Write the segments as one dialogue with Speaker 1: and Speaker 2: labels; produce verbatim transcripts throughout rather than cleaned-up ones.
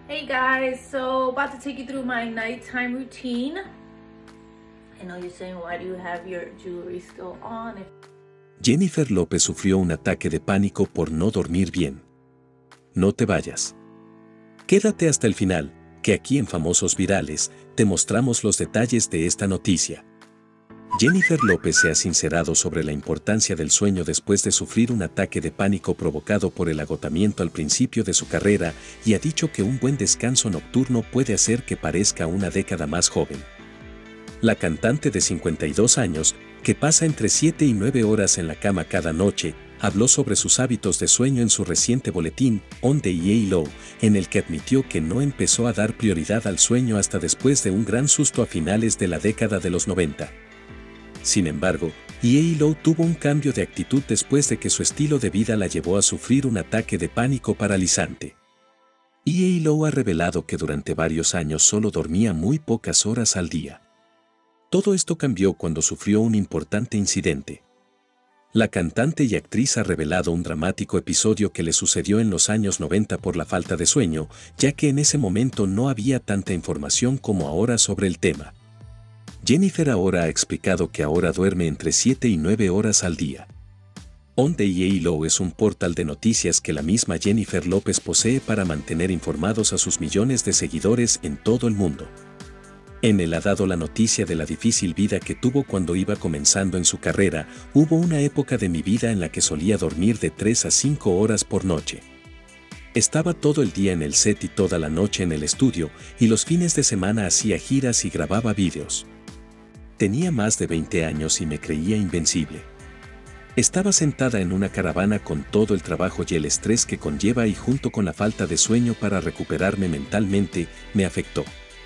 Speaker 1: Hey guys, so about to take you through my nighttime routine. I know you're saying, why do you have your jewelry still on?
Speaker 2: Jennifer López sufrió un ataque de pánico por no dormir bien. No te vayas. Quédate hasta el final, que aquí en Famosos Virales te mostramos los detalles de esta noticia. Jennifer López se ha sincerado sobre la importancia del sueño después de sufrir un ataque de pánico provocado por el agotamiento al principio de su carrera y ha dicho que un buen descanso nocturno puede hacer que parezca una década más joven. La cantante de cincuenta y dos años, que pasa entre siete y nueve horas en la cama cada noche, habló sobre sus hábitos de sueño en su reciente boletín, On the E A Low, en el que admitió que no empezó a dar prioridad al sueño hasta después de un gran susto a finales de la década de los noventa. Sin embargo, E A Low tuvo un cambio de actitud después de que su estilo de vida la llevó a sufrir un ataque de pánico paralizante. E A Low ha revelado que durante varios años solo dormía muy pocas horas al día. Todo esto cambió cuando sufrió un importante incidente. La cantante y actriz ha revelado un dramático episodio que le sucedió en los años noventa por la falta de sueño, ya que en ese momento no había tanta información como ahora sobre el tema. Jennifer ahora ha explicado que ahora duerme entre siete y nueve horas al día. On the E A Low es un portal de noticias que la misma Jennifer López posee para mantener informados a sus millones de seguidores en todo el mundo. En él ha dado la noticia de la difícil vida que tuvo cuando iba comenzando en su carrera. Hubo una época de mi vida en la que solía dormir de tres a cinco horas por noche. Estaba todo el día en el set y toda la noche en el estudio, y los fines de semana hacía giras y grababa vídeos. Tenía más de veinte años y me creía invencible. Estaba sentada en una caravana con todo el trabajo y el estrés que conlleva, y junto con la falta de sueño para recuperarme mentalmente, me afectó.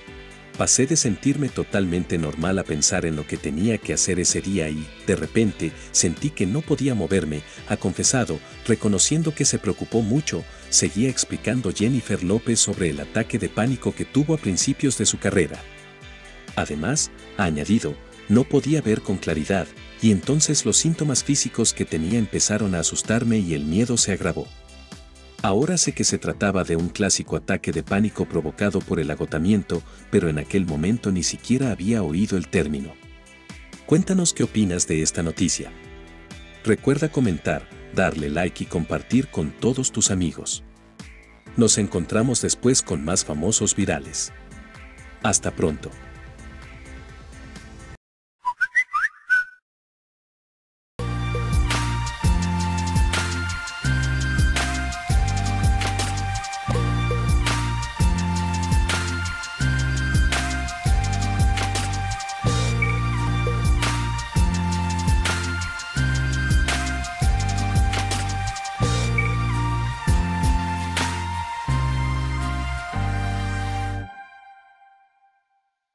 Speaker 2: Pasé de sentirme totalmente normal a pensar en lo que tenía que hacer ese día y, de repente, sentí que no podía moverme, ha confesado, reconociendo que se preocupó mucho. Seguía explicando Jennifer López sobre el ataque de pánico que tuvo a principios de su carrera. Además, ha añadido, no podía ver con claridad, y entonces los síntomas físicos que tenía empezaron a asustarme y el miedo se agravó. Ahora sé que se trataba de un clásico ataque de pánico provocado por el agotamiento, pero en aquel momento ni siquiera había oído el término. Cuéntanos qué opinas de esta noticia. Recuerda comentar, darle like y compartir con todos tus amigos. Nos encontramos después con más Famosos Virales. Hasta pronto.